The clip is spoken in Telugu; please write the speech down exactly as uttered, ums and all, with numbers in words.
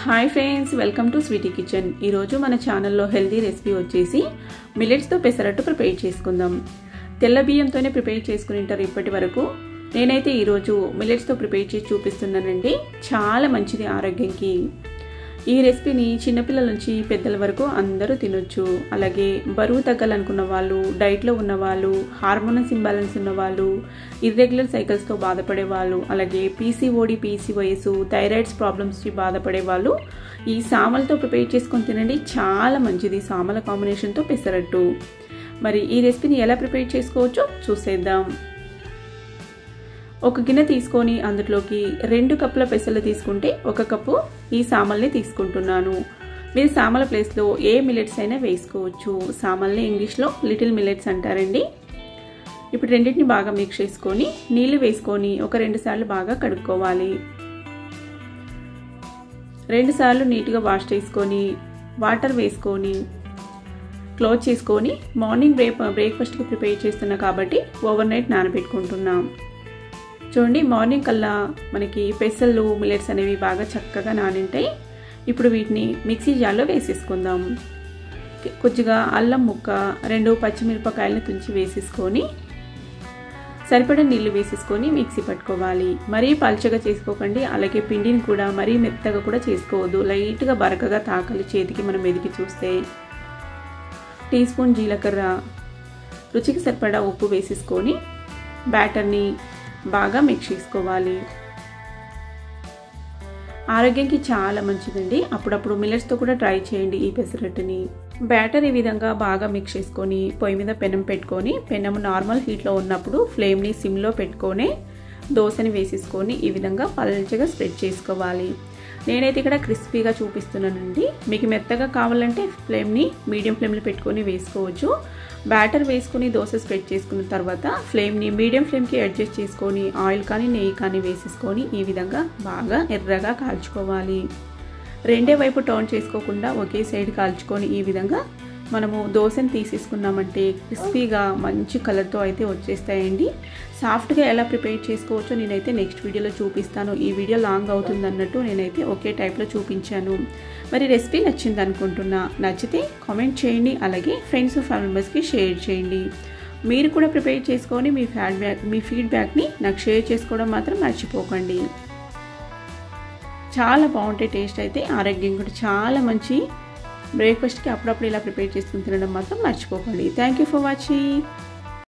Hi friends, welcome to Sweety Kitchen. ఈరోజు మన ఛానల్లో హెల్దీ రెసిపీ వచ్చేసి మిల్లెట్స్తో పెసరట్టు ప్రిపేర్ చేసుకుందాం. తెల్ల బియ్యంతోనే ప్రిపేర్ చేసుకుని ఉంటారు ఇప్పటి వరకు. నేనైతే ఈరోజు మిల్లెట్స్తో ప్రిపేర్ చేసి చూపిస్తున్నానండి. చాలా మంచిది ఆరోగ్యంకి. ఈ రెసిపీని చిన్నపిల్లల నుంచి పెద్దల వరకు అందరూ తినొచ్చు. అలాగే బరువు తగ్గాలనుకున్న వాళ్ళు, డైట్లో ఉన్నవాళ్ళు, హార్మోనల్ ఇంబ్యాలెన్స్ ఉన్నవాళ్ళు, ఇర్రెగ్యులర్ సైకిల్స్తో బాధపడే వాళ్ళు, అలాగే పీసీఓడి, పీసీఓఎస్, థైరాయిడ్స్ ప్రాబ్లమ్స్కి బాధపడే వాళ్ళు ఈ సామలతో ప్రిపేర్ చేసుకొని తినండి. చాలా మంచిది సామల కాంబినేషన్తో పెసరట్టు. మరి ఈ రెసిపీని ఎలా ప్రిపేర్ చేసుకోవచ్చో చూసేద్దాం. ఒక గిన్నె తీసుకొని అందులోకి రెండు కప్పుల పెసలు తీసుకుంటే ఒక కప్పు ఈ సామల్ని తీసుకుంటున్నాను. మీరు సామల ప్లేస్లో ఏ మిల్లెట్స్ అయినా వేసుకోవచ్చు. సామల్ని ఇంగ్లీష్లో లిటిల్ మిల్లెట్స్ అంటారండి. ఇప్పుడు రెండింటిని బాగా మిక్స్ చేసుకొని నీళ్లు వేసుకొని ఒక రెండు సార్లు బాగా కడుక్కోవాలి. రెండు సార్లు నీట్గా వాష్ చేసుకొని వాటర్ వేసుకొని క్లోజ్ చేసుకొని మార్నింగ్ బ్రేక్ బ్రేక్ఫాస్ట్కి ప్రిపేర్ చేస్తున్నా కాబట్టి ఓవర్ నైట్ నానబెట్టుకుంటున్నాం. చూడండి, మార్నింగ్ కల్లా మనకి పెసలు మిల్లెట్స్ అనేవి బాగా చక్కగా నానింటాయి. ఇప్పుడు వీటిని మిక్సీ జార్లో వేసేసుకుందాం. కొద్దిగా అల్లం ముక్క, రెండు పచ్చిమిరపకాయలను తుంచి వేసేసుకొని సరిపడా నీళ్లు వేసేసుకొని మిక్సీ పట్టుకోవాలి. మరీ పల్చగా చేసుకోకండి, అలాగే పిండిని కూడా మరీ మెత్తగా కూడా చేసుకోవద్దు. లైట్గా బరకగా తాకాలి చేతికి మనం మెదికి చూస్తే. టీ స్పూన్ జీలకర్ర, రుచికి సరిపడా ఉప్పు వేసేసుకొని బ్యాటర్ని బాగా మిక్స్ చేసుకోవాలి. ఆరోగ్యానికి చాలా మంచిదండి. అప్పుడప్పుడు మిల్లెట్స్తో కూడా ట్రై చేయండి ఈ పెసరట్టుని. బ్యాటర్ ఈ విధంగా బాగా మిక్స్ చేసుకొని పొయ్యి మీద పెనం పెట్టుకొని, పెనం నార్మల్ హీట్లో ఉన్నప్పుడు ఫ్లేమ్ని సిమ్లో పెట్టుకొని దోశని వేసేసుకొని ఈ విధంగా పల్చగా స్ప్రెడ్ చేసుకోవాలి. నేనైతే ఇక్కడ క్రిస్పీగా చూపిస్తున్నానండి. మీకు మెత్తగా కావాలంటే ఫ్లేమ్ని మీడియం ఫ్లేమ్లో పెట్టుకొని వేసుకోవచ్చు. బ్యాటర్ వేసుకొని దోశ స్ప్రెడ్ చేసుకున్న తర్వాత ఫ్లేమ్ని మీడియం ఫ్లేమ్కి అడ్జస్ట్ చేసుకొని ఆయిల్ కానీ నెయ్యి కానీ వేసేసుకొని ఈ విధంగా బాగా ఎర్రగా కాల్చుకోవాలి. రెండే వైపు టర్న్ చేసుకోకుండా ఒకే సైడ్ కాల్చుకొని ఈ విధంగా మనము దోశని తీసేసుకున్నామంటే క్రిస్పీగా మంచి కలర్తో అయితే వచ్చేస్తాయండి. సాఫ్ట్గా ఎలా ప్రిపేర్ చేసుకోవచ్చో నేనైతే నెక్స్ట్ వీడియోలో చూపిస్తాను. ఈ వీడియో లాంగ్ అవుతుంది అన్నట్టు నేనైతే ఒకే టైప్లో చూపించాను. మరి రెసిపీ నచ్చింది అనుకుంటున్నా. నచ్చితే కామెంట్ చేయండి, అలాగే ఫ్రెండ్స్ ఫ్యామిలీ మెంబర్స్కి షేర్ చేయండి. మీరు కూడా ప్రిపేర్ చేసుకొని మీ ఫీడ్బ్యాక్ మీ ఫీడ్బ్యాక్ని నాకు షేర్ చేసుకోవడం మాత్రం మర్చిపోకండి. చాలా బాగుంటాయి టేస్ట్ అయితే. ఆరోగ్యం కూడా చాలా మంచి. బ్రేక్ఫాస్ట్కి అప్పుడప్పుడు ఇలా ప్రిపేర్ చేసుకుని తినడం మాత్రం మర్చిపోకండి. Thank you for watching.